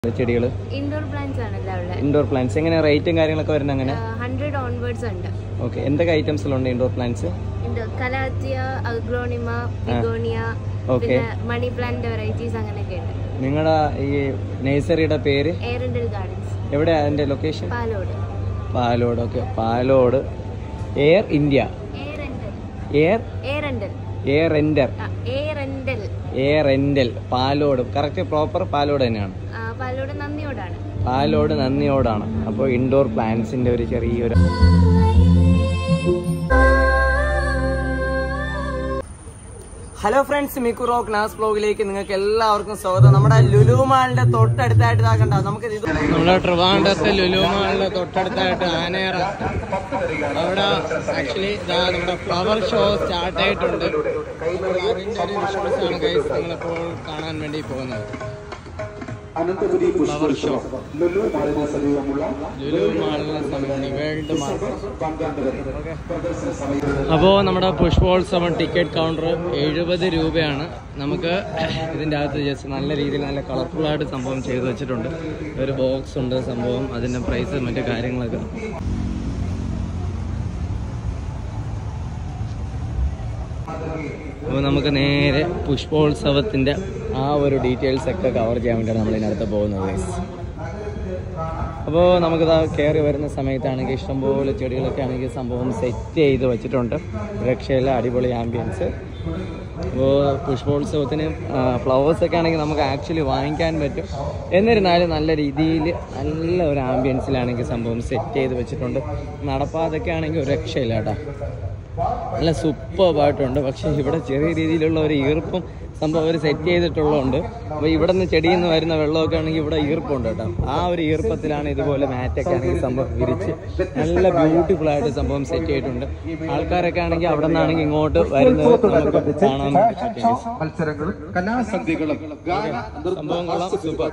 ചെടികൾ indoor plants ആണല്ലോ അവിടെ. ഇൻഡോർ പ്ലാന്റ്സ് എങ്ങനെ റേറ്റും കാര്യങ്ങളൊക്കെ വരുന്നത് അങ്ങനെ 100 ഓൺവേർഡ്സ് ഉണ്ട്. ഓക്കെ, എന്തൊക്കെ ഐറ്റംസിലുണ്ട് indoor plants? Calathea, aglaonema, begonia, പിന്നെ മണി പ്ലാന്റ് വെറൈറ്റീസ് അങ്ങനെയൊക്കെ ഉണ്ട്. നിങ്ങളുടെ ഈ നഴ്സറിയുടെ പേര്? എയറൻഡൽ ഗാർഡൻസ്. എവിടെയാ അതിന്റെ location? Palode. Palode. Okay, Palode. Air India. Air rental Palode. Correct proper Palode തന്നെയാണ്. പാലോട് നന്ദിയോടാണ്. അപ്പോൾ ഇൻഡോർ പ്ലാന്റ്സിന്റെ ഒരു ചെറിയൊരു ഹലോ ഫ്രണ്ട്സ്, മിക്കു റോക്ക് നാസ് ബ്ലോഗിലേക്ക് നിങ്ങൾക്ക് എല്ലാവർക്കും സ്വാഗതം. നമ്മുടെ ലുലു മാളിന്റെ തൊട്ടടുത്തായിട്ട് ഇതാക്കണ്ട, നമുക്ക് നമ്മുടെ ട്രിവാൻഡ്രത്തെ ലുലു മാളിന്റെ തൊട്ടടുത്തായിട്ട് ആനേറ, അവിടെ ആക്ച്വലി നമ്മുടെ ഫ്ലവർ ഷോ സ്റ്റാർട്ട് ആയിട്ടുണ്ട്. അതിന്റെ ഒരു വിഷ്വൽസാണ് ഗൈസ് നിങ്ങളിപ്പോൾ കാണാൻ വേണ്ടി പോകുന്നത്. ഫ്ലവർ ഷോ ലുലു മാളിന് സമീപം വേൾഡ് മാർക്കറ്റ്. അപ്പോൾ നമ്മുടെ പുഷ്പോത്സവം ടിക്കറ്റ് കൗണ്ടർ 70 രൂപയാണ്. നമുക്ക് ഇതിൻ്റെ അകത്ത് ജസ്റ്റ് നല്ല രീതിയിൽ നല്ല കളർഫുള്ളായിട്ട് സംഭവം ചെയ്തു വെച്ചിട്ടുണ്ട്. ഒരു ബോക്സ് ഉണ്ട് സംഭവം, അതിൻ്റെ പ്രൈസ് മറ്റു കാര്യങ്ങളൊക്കെ. അപ്പോൾ നമുക്ക് നേരെ പുഷ്പോത്സവത്തിൻ്റെ ആ ഒരു ഡീറ്റെയിൽസ് ഒക്കെ കവർ ചെയ്യാൻ വേണ്ടിയാണ് നമ്മളിതിനടുത്ത് പോകുന്നത്. അപ്പോൾ നമുക്കിത് കയറി വരുന്ന സമയത്താണെങ്കിൽ ഇഷ്ടംപോലെ ചെടികളൊക്കെ ആണെങ്കിൽ സംഭവം സെറ്റ് ചെയ്ത് വെച്ചിട്ടുണ്ട്. രക്ഷയില്ല, അടിപൊളി ആംബിയൻസ്. അപ്പോൾ പുഷ്പോത്സവത്തിന് ഫ്ലവേഴ്സൊക്കെ ആണെങ്കിൽ നമുക്ക് ആക്ച്വലി വാങ്ങിക്കാൻ പറ്റും. എന്നിരുന്നാലും നല്ല രീതിയിൽ നല്ല ഒരു ആംബിയൻസിലാണെങ്കിൽ സംഭവം സെറ്റ് ചെയ്ത് വെച്ചിട്ടുണ്ട്. നടപ്പാതൊക്കെ ആണെങ്കിൽ ഒരു രക്ഷയില്ല കേട്ടോ, നല്ല സൂപ്പർബായിട്ടുണ്ട്. പക്ഷേ ഇവിടെ ചെറിയ രീതിയിലുള്ള ഒരു ഈർപ്പം സംഭവം അവർ സെറ്റ് ചെയ്തിട്ടുള്ളതുകൊണ്ട് അപ്പോൾ ഇവിടെ നിന്ന് ചെടിയിൽ നിന്ന് വരുന്ന വെള്ളമൊക്കെ ആണെങ്കിൽ ഇവിടെ ഈർപ്പമുണ്ട് കേട്ടോ. ആ ഒരു ഈർപ്പത്തിലാണ് ഇതുപോലെ മാറ്റൊക്കെ ആണെങ്കിൽ സംഭവം വിരിച്ച് നല്ല ബ്യൂട്ടിഫുൾ ആയിട്ട് സംഭവം സെറ്റ് ചെയ്തിട്ടുണ്ട്. ആൾക്കാരൊക്കെ ആണെങ്കിൽ അവിടെ നിന്നാണെങ്കിൽ ഇങ്ങോട്ട് വരുന്നത് നമുക്ക് കാണാൻ പറ്റും. സംഭവം കൊള്ളാം, സൂപ്പർ.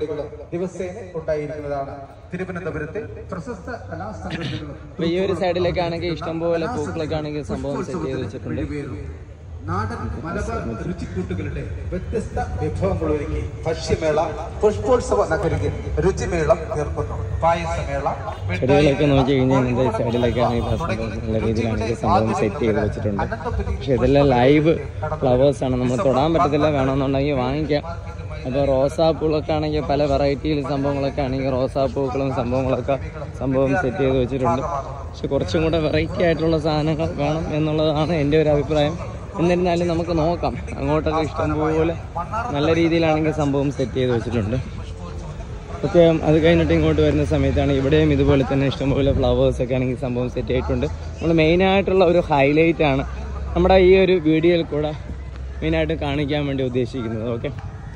ഈ ഒരു സൈഡിലൊക്കെ ആണെങ്കിൽ ഇഷ്ടംപോലെ പൂക്കളൊക്കെ ആണെങ്കിൽ സംഭവം സെറ്റ് ചെയ്ത് വെച്ചിട്ടുണ്ട്. നാടൻ മലബാർ രുചിക്കൂട്ടുകളുടെ വ്യത്യസ്ത വിഭവങ്ങൾ ഒരുക്കി ഭക്ഷ്യമേള പുഷ്പോത്സവ നഗരിയിൽ രുചിമേളം തീർക്കുന്നു. പായസമേള ചെടികളൊക്കെ നോക്കി കഴിഞ്ഞാൽ ഈ സൈഡിലൊക്കെ ആണെങ്കിൽ നല്ല രീതിയിലാണെങ്കിൽ സംഭവം സെറ്റ് ചെയ്ത് വെച്ചിട്ടുണ്ട്. പക്ഷെ ഇതെല്ലാം ലൈവ് ഫ്ലവേഴ്സ് ആണ്, നമ്മൾ തൊടാൻ പറ്റത്തില്ല. വേണമെന്നുണ്ടെങ്കിൽ വാങ്ങിക്കാം. അപ്പോൾ റോസാപ്പൂളൊക്കെ ആണെങ്കിൽ പല വെറൈറ്റിയിൽ സംഭവങ്ങളൊക്കെ ആണെങ്കിൽ റോസാപ്പൂക്കളും സംഭവങ്ങളൊക്കെ സംഭവം സെറ്റ് ചെയ്ത് വെച്ചിട്ടുണ്ട്. പക്ഷെ കുറച്ചും കൂടെ വെറൈറ്റി ആയിട്ടുള്ള സാധനങ്ങൾ വേണം എന്നുള്ളതാണ് എൻ്റെ ഒരു അഭിപ്രായം. എന്നിരുന്നാലും നമുക്ക് നോക്കാം. അങ്ങോട്ടൊക്കെ ഇഷ്ടംപോലെ നല്ല രീതിയിലാണെങ്കിൽ സംഭവം സെറ്റ് ചെയ്ത് വെച്ചിട്ടുണ്ട്. പ്രത്യേകം അത് കഴിഞ്ഞിട്ട് ഇങ്ങോട്ട് വരുന്ന സമയത്താണ് ഇവിടെയും ഇതുപോലെ തന്നെ ഇഷ്ടംപോലെ ഫ്ലവേഴ്സൊക്കെ ആണെങ്കിൽ സംഭവം സെറ്റ് ചെയ്തിട്ടുണ്ട്. നമ്മൾ മെയിനായിട്ടുള്ള ഒരു ഹൈലൈറ്റാണ് നമ്മുടെ ഈ ഒരു വീഡിയോയിൽ കൂടെ മെയിനായിട്ട് കാണിക്കാൻ വേണ്ടി ഉദ്ദേശിക്കുന്നത്. ഓക്കെ,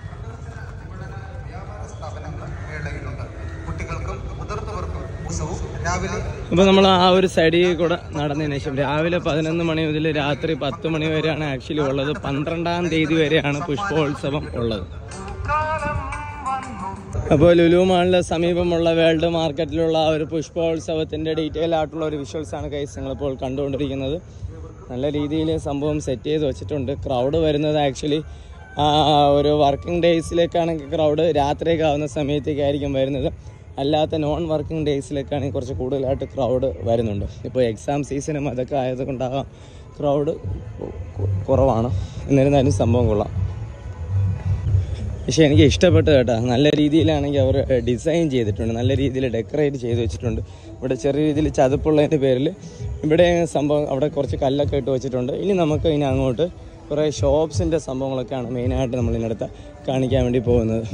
അപ്പോൾ നമ്മൾ ആ ഒരു സൈഡിൽ കൂടെ നടന്നതിന് ശേഷം രാവിലെ 11 മണി മുതൽ രാത്രി 10 മണി വരെയാണ് ആക്ച്വലി ഉള്ളത്. 12-ാം തീയതി വരെയാണ് പുഷ്പോത്സവം ഉള്ളത്. അപ്പോൾ ലുലു മാളിന് സമീപമുള്ള വേൾഡ് മാർക്കറ്റിലുള്ള ആ ഒരു പുഷ്പോത്സവത്തിൻ്റെ ഡീറ്റെയിൽ ആയിട്ടുള്ള ഒരു വിഷ്വൽസാണ് ഗൈസ് നിങ്ങളിപ്പോൾ കണ്ടുകൊണ്ടിരിക്കുന്നത്. നല്ല രീതിയിൽ സംഭവം സെറ്റ് ചെയ്ത് വെച്ചിട്ടുണ്ട്. ക്രൗഡ് വരുന്നത് ആക്ച്വലി ഒരു വർക്കിംഗ് ഡേയ്സിലേക്കാണെങ്കിൽ ക്രൗഡ് രാത്രിയൊക്കെ ആവുന്ന സമയത്തേക്കായിരിക്കും വരുന്നത്. അല്ലാത്ത നോൺ വർക്കിംഗ് ഡേയ്സിലേക്കാണെങ്കിൽ കുറച്ച് കൂടുതലായിട്ട് ക്രൗഡ് വരുന്നുണ്ട്. ഇപ്പോൾ എക്സാം സീസണും അതൊക്കെ ആയതുകൊണ്ടാകാം ക്രൗഡ് കുറവാണ്. എന്നിരുന്നാലും സംഭവം കൊള്ളാം. പക്ഷേ എനിക്ക് ഇഷ്ടപ്പെട്ടു കേട്ടോ. നല്ല രീതിയിലാണെങ്കിൽ അവർ ഡിസൈൻ ചെയ്തിട്ടുണ്ട്, നല്ല രീതിയിൽ ഡെക്കറേറ്റ് ചെയ്ത് വെച്ചിട്ടുണ്ട്. ഇവിടെ ചെറിയ രീതിയിൽ ചതുപ്പുള്ളതിൻ്റെ പേരിൽ ഇവിടെ സംഭവം അവിടെ കുറച്ച് കല്ലൊക്കെ ഇട്ട് വെച്ചിട്ടുണ്ട്. ഇനി നമുക്ക് ഇനി അങ്ങോട്ട് കുറേ ഷോപ്സിൻ്റെ സംഭവങ്ങളൊക്കെയാണ് മെയിനായിട്ട് നമ്മളിതിനടുത്ത് കാണിക്കാൻ വേണ്ടി പോകുന്നത്.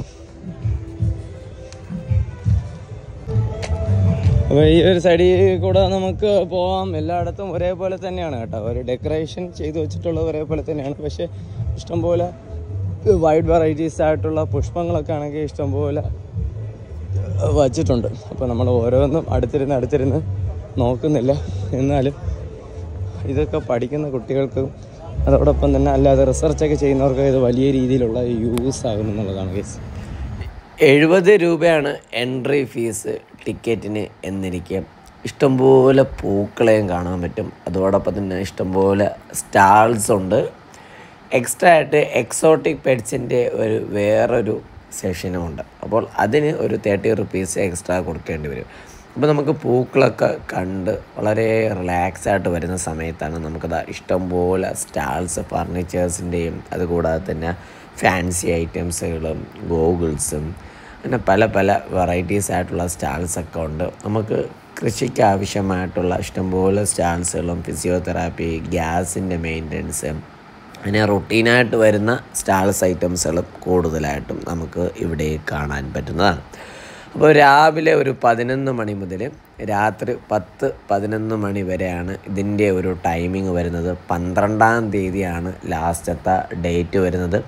അപ്പോൾ ഈ ഒരു സൈഡിൽ കൂടെ നമുക്ക് പോകാം. എല്ലായിടത്തും ഒരേപോലെ തന്നെയാണ് കേട്ടോ, ഒരു ഡെക്കറേഷൻ ചെയ്ത് വെച്ചിട്ടുള്ളത് ഒരേപോലെ തന്നെയാണ്. പക്ഷേ ഇഷ്ടംപോലെ വൈഡ് വെറൈറ്റീസ് ആയിട്ടുള്ള പുഷ്പങ്ങളൊക്കെ ആണെങ്കിൽ ഇഷ്ടംപോലെ വച്ചിട്ടുണ്ട്. അപ്പോൾ നമ്മൾ ഓരോന്നും അടുത്തിരുന്ന് നോക്കുന്നില്ല. എന്നാലും ഇതൊക്കെ പഠിക്കുന്ന കുട്ടികൾക്കും അതോടൊപ്പം തന്നെ അല്ലാതെ റിസർച്ചൊക്കെ ചെയ്യുന്നവർക്ക് ഇത് വലിയ രീതിയിലുള്ള യൂസ് ആകുമെന്നുള്ളതാണ് കേസ്. 70 രൂപയാണ് എൻട്രി ഫീസ് ടിക്കറ്റിന് എന്നിരിക്കെ. ഇഷ്ടംപോലെ പൂക്കളെയും കാണാൻ പറ്റും. അതോടൊപ്പം തന്നെ ഇഷ്ടംപോലെ സ്റ്റാൾസ് ഉണ്ട്. എക്സ്ട്രാ ആയിട്ട് എക്സോട്ടിക് പെറ്റ്സിൻ്റെ വേറൊരു സെഷനും ഉണ്ട്. അപ്പോൾ അതിന് ഒരു 30 റുപ്പീസ് എക്സ്ട്രാ കൊടുക്കേണ്ടി വരും. അപ്പോൾ നമുക്ക് പൂക്കളൊക്കെ കണ്ട് വളരെ റിലാക്സായിട്ട് വരുന്ന സമയത്താണ് നമുക്കത് ഇഷ്ടംപോലെ സ്റ്റാൾസ് ഫർണിച്ചേഴ്സിൻ്റെയും അതുകൂടാതെ തന്നെ ഫാൻസി ഐറ്റംസുകളും ഗോഗിൾസും അങ്ങനെ പല പല വെറൈറ്റീസ് ആയിട്ടുള്ള സ്റ്റാൾസൊക്കെ ഉണ്ട്. നമുക്ക് കൃഷിക്ക് ആവശ്യമായിട്ടുള്ള ഇഷ്ടംപോലെ സ്റ്റാൾസുകളും ഫിസിയോതെറാപ്പി, ഗ്യാസിൻ്റെ മെയിൻ്റനൻസ്, അങ്ങനെ റൊട്ടീനായിട്ട് വരുന്ന സ്റ്റാൾസ് ഐറ്റംസുകളും കൂടുതലായിട്ടും നമുക്ക് ഇവിടെ കാണാൻ പറ്റുന്നതാണ്. അപ്പോൾ രാവിലെ ഒരു 11 മണി മുതൽ രാത്രി 10-11 മണി വരെയാണ് ഇതിൻ്റെ ഒരു ടൈമിങ് വരുന്നത്. 12-ാം തീയതിയാണ് ലാസ്റ്റത്തെ ഡേറ്റ് വരുന്നത്.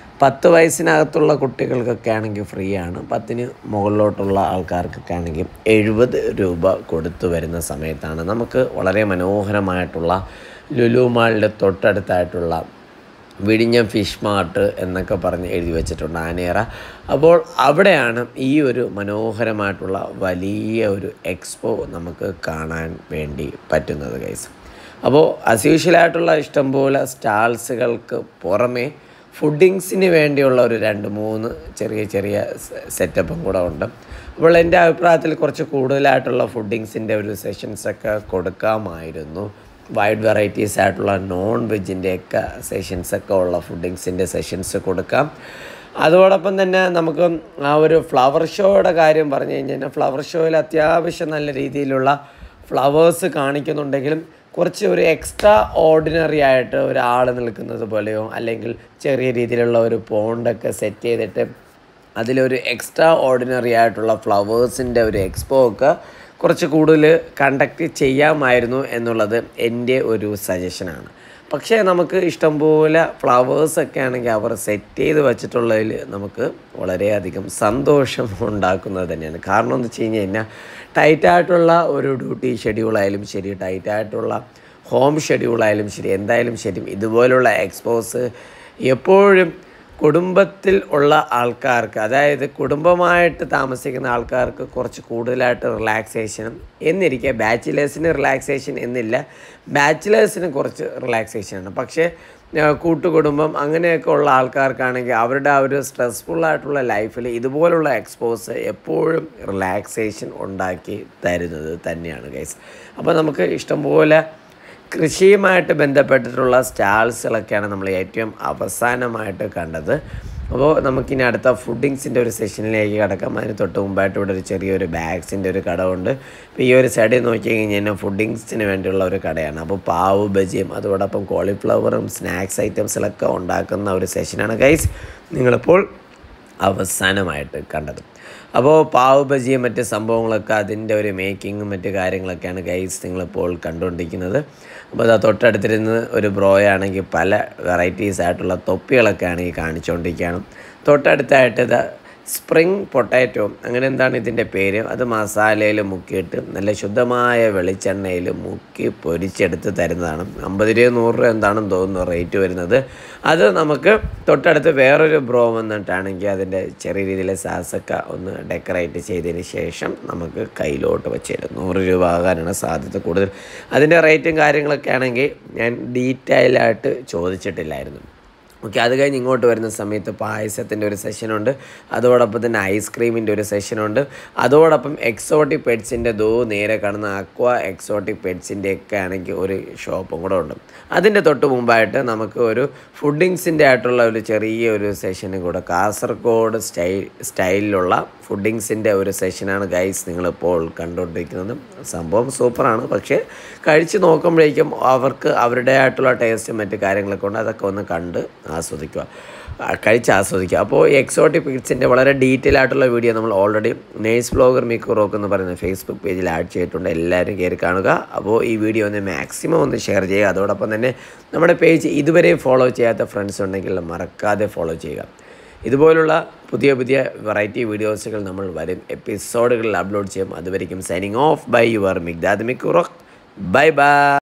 10 വയസ്സിനകത്തുള്ള കുട്ടികൾക്കൊക്കെ ആണെങ്കിൽ ഫ്രീ ആണ്. 10-ന് മുകളിലോട്ടുള്ള ആൾക്കാർക്കൊക്കെ ആണെങ്കിൽ 70 രൂപ കൊടുത്തു വരുന്ന സമയത്താണ് നമുക്ക് വളരെ മനോഹരമായിട്ടുള്ള ലുലു മാളിൻ്റെ തൊട്ടടുത്തായിട്ടുള്ള വിഴിഞ്ഞം ഫിഷ് മാർട്ട് എന്നൊക്കെ പറഞ്ഞ് എഴുതി വെച്ചിട്ടുണ്ട്, ആനേറ. അപ്പോൾ അവിടെയാണ് ഈ ഒരു മനോഹരമായിട്ടുള്ള വലിയ ഒരു എക്സ്പോ നമുക്ക് കാണാൻ വേണ്ടി പറ്റുന്നത് ഗൈസ്. അപ്പോൾ അസ്യൂഷ്വലായിട്ടുള്ള ഇഷ്ടംപോലെ സ്റ്റാൾസുകൾക്ക് പുറമേ ഫുഡിങ്സിന് വേണ്ടിയുള്ള ഒരു 2-3 ചെറിയ സെറ്റപ്പും കൂടെ ഉണ്ട്. അപ്പോൾ എൻ്റെ അഭിപ്രായത്തിൽ കുറച്ച് കൂടുതലായിട്ടുള്ള ഫുഡിങ്സിൻ്റെ ഒരു സെഷൻസൊക്കെ കൊടുക്കാമായിരുന്നു. വൈഡ് വെറൈറ്റീസ് ആയിട്ടുള്ള നോൺ വെജിൻ്റെയൊക്കെ സെഷൻസൊക്കെ ഉള്ള ഫുഡിങ്സിൻ്റെ സെഷൻസ് കൊടുക്കാം. അതോടൊപ്പം തന്നെ നമുക്ക് ആ ഒരു ഫ്ലവർ ഷോയുടെ കാര്യം പറഞ്ഞു കഴിഞ്ഞാൽ ഫ്ലവർ ഷോയിൽ അത്യാവശ്യം നല്ല രീതിയിലുള്ള ഫ്ലവേഴ്സ് കാണിക്കുന്നുണ്ടെങ്കിലും കുറച്ച് ഒരു എക്സ്ട്രാ ഓർഡിനറി ആയിട്ട് ഒരാൾ നിൽക്കുന്നത് പോലെയോ അല്ലെങ്കിൽ ചെറിയ രീതിയിലുള്ള ഒരു പോണ്ടൊക്കെ സെറ്റ് ചെയ്തിട്ട് അതിലൊരു എക്സ്ട്രാ ഓർഡിനറി ആയിട്ടുള്ള ഫ്ലവേഴ്സിൻ്റെ ഒരു എക്സ്പോ ഒക്കെ കുറച്ച് കൂടുതൽ കണ്ടക്ട് ചെയ്യാമായിരുന്നു എന്നുള്ളത് എൻ്റെ ഒരു സജഷനാണ്. പക്ഷേ നമുക്ക് ഇഷ്ടംപോലെ ഫ്ലവേഴ്സൊക്കെ ആണെങ്കിൽ അവർ സെറ്റ് ചെയ്ത് വെച്ചിട്ടുള്ളതിൽ നമുക്ക് വളരെയധികം സന്തോഷം ഉണ്ടാക്കുന്നത് തന്നെയാണ്. കാരണം എന്ന് വെച്ച് കഴിഞ്ഞാൽ ടൈറ്റായിട്ടുള്ള ഒരു ഡ്യൂട്ടി ഷെഡ്യൂളായാലും ശരി, ടൈറ്റായിട്ടുള്ള ഹോം ഷെഡ്യൂളായാലും ശരി, എന്തായാലും ശരി, ഇതുപോലുള്ള എക്സ്പോസ് എപ്പോഴും കുടുംബത്തിൽ ഉള്ള ആൾക്കാർക്ക്, അതായത് കുടുംബമായിട്ട് താമസിക്കുന്ന ആൾക്കാർക്ക് കുറച്ച് കൂടുതലായിട്ട് റിലാക്സേഷനും എന്നിരിക്കുക. ബാച്ചിലേഴ്സിന് റിലാക്സേഷൻ എന്നില്ല, ബാച്ചിലേഴ്സിന് കുറച്ച് റിലാക്സേഷനാണ്. പക്ഷേ കൂട്ടുകുടുംബം അങ്ങനെയൊക്കെ ഉള്ള ആൾക്കാർക്കാണെങ്കിൽ അവരുടെ ആ ഒരു സ്ട്രെസ്ഫുള്ളായിട്ടുള്ള ലൈഫിൽ ഇതുപോലുള്ള എക്സ്പോസ് എപ്പോഴും റിലാക്സേഷൻ ഉണ്ടാക്കി തരുന്നത് തന്നെയാണ് ഗൈസ്. അപ്പോൾ നമുക്ക് ഇഷ്ടംപോലെ കൃഷിയുമായിട്ട് ബന്ധപ്പെട്ടിട്ടുള്ള സ്റ്റാൾസുകളൊക്കെയാണ് നമ്മൾ ഏറ്റവും അവസാനമായിട്ട് കണ്ടത്. അപ്പോൾ നമുക്കിനി അടുത്ത ഫുഡിങ്സിൻ്റെ ഒരു സെഷനിലേക്ക് കിടക്കാം. അതിന് തൊട്ട് മുമ്പായിട്ട് ഇവിടെ ഒരു ചെറിയൊരു ബാഗ്സിൻ്റെ ഒരു കടമുണ്ട്. ഇപ്പോൾ ഈ ഒരു സൈഡിൽ നോക്കി കഴിഞ്ഞാൽ ഫുഡിങ്സിന് വേണ്ടിയുള്ള ഒരു കടയാണ്. അപ്പോൾ പാവ് ബജിയും അതോടൊപ്പം കോളിഫ്ലവറും സ്നാക്സ് ഐറ്റംസിലൊക്കെ ഉണ്ടാക്കുന്ന ഒരു സെഷനാണ് ഗൈസ് നിങ്ങളിപ്പോൾ അവസാനമായിട്ട് കണ്ടത്. അപ്പോൾ പാവ് ബജിയും മറ്റ് സംഭവങ്ങളൊക്കെ അതിൻ്റെ ഒരു മേക്കിങ്ങും മറ്റ് കാര്യങ്ങളൊക്കെയാണ് ഗൈസ് നിങ്ങളിപ്പോൾ കണ്ടുകൊണ്ടിരിക്കുന്നത്. അപ്പോൾ അത് തൊട്ടടുത്തിരുന്ന് ഒരു ബ്രോയാണെങ്കിൽ പല വെറൈറ്റീസ് ആയിട്ടുള്ള തൊപ്പികളൊക്കെയാണ് ഈ കാണിച്ചുകൊണ്ടിരിക്കുകയാണ്. തൊട്ടടുത്തായിട്ട് ഇത് സ്പ്രിങ് പൊട്ടാറ്റോ അങ്ങനെ എന്താണ് ഇതിൻ്റെ പേര്, അത് മസാലയിൽ മുക്കിയിട്ട് നല്ല ശുദ്ധമായ വെളിച്ചെണ്ണയിൽ മുക്കി പൊരിച്ചെടുത്ത് തരുന്നതാണ്. 50 രൂപ 100 രൂപ എന്താണെന്ന് തോന്നുന്നു റേറ്റ് വരുന്നത്. അത് നമുക്ക് തൊട്ടടുത്ത് വേറൊരു ബ്രോ വന്നിട്ടാണെങ്കിൽ അതിൻ്റെ ചെറിയ രീതിയിൽ സാസൊക്കെ ഒന്ന് ഡെക്കറേറ്റ് ചെയ്തതിന് ശേഷം നമുക്ക് കയ്യിലോട്ട് വെച്ച് തരും. 100 രൂപ ആകാനാണ് സാധ്യത കൂടുതൽ. അതിൻ്റെ റേറ്റും കാര്യങ്ങളൊക്കെ ആണെങ്കിൽ ഞാൻ ഡീറ്റെയിലായിട്ട് ചോദിച്ചിട്ടില്ലായിരുന്നു. ഓക്കെ, അത് കഴിഞ്ഞ് ഇങ്ങോട്ട് വരുന്ന സമയത്ത് പായസത്തിൻ്റെ ഒരു സെഷനുണ്ട്, അതോടൊപ്പം തന്നെ ഐസ്ക്രീമിൻ്റെ ഒരു സെഷനുണ്ട്, അതോടൊപ്പം എക്സോട്ടിക് പെറ്റ്സിൻ്റെ നേരെ കാണുന്ന അക്വ എക്സോട്ടിക് പെറ്റ്സിൻ്റെയൊക്കെ ആണെങ്കിൽ ഒരു ഷോപ്പും കൂടെ ഉണ്ട്. അതിൻ്റെ തൊട്ട് മുമ്പായിട്ട് നമുക്ക് ഒരു ഫുഡിങ്സിൻ്റെ ആയിട്ടുള്ള ഒരു ചെറിയൊരു സെഷനും കൂടെ, കാസർഗോഡ് സ്റ്റൈലിലുള്ള ഫുഡിങ്സിൻ്റെ ഒരു സെഷനാണ് ഗൈസ് നിങ്ങളിപ്പോൾ കണ്ടുകൊണ്ടിരിക്കുന്നത്. സംഭവം സൂപ്പറാണ്. പക്ഷേ കഴിച്ച് നോക്കുമ്പോഴേക്കും അവർക്ക് അവരുടെ ആയിട്ടുള്ള ടേസ്റ്റും മറ്റ് കാര്യങ്ങളൊക്കെ ഉണ്ട്. അതൊക്കെ ഒന്ന് കണ്ട് ആസ്വദിക്കുക, കഴിച്ച് ആസ്വദിക്കുക. അപ്പോൾ ഈ എക്സോട്ടിക് പിക്സിൻ്റെ വളരെ ഡീറ്റെയിൽ ആയിട്ടുള്ള വീഡിയോ നമ്മൾ already nurse vlogger Mikku rock എന്ന് പറയുന്ന ഫേസ്ബുക്ക് പേജിൽ ആഡ് ചെയ്തിട്ടുണ്ട്. എല്ലാവരും കയറി കാണുക. അപ്പോൾ ഈ വീഡിയോ ഒന്ന് മാക്സിമം ഒന്ന് ഷെയർ ചെയ്യുക. അതോടൊപ്പം തന്നെ നമ്മുടെ പേജ് ഇതുവരെയും ഫോളോ ചെയ്യാത്ത ഫ്രണ്ട്സ് ഉണ്ടെങ്കിൽ മറക്കാതെ ഫോളോ ചെയ്യുക. ഇതുപോലുള്ള പുതിയ വെറൈറ്റി വീഡിയോസുകൾ നമ്മൾ വരും എപ്പിസോഡുകളിൽ അപ്ലോഡ് ചെയ്യും. അതുവരെയും signing off by your Mikdad Mikku rock. Bye by.